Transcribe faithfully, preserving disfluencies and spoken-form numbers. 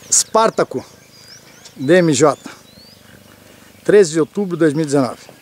Spartaco D M J, treze de outubro de dois mil e dezenove.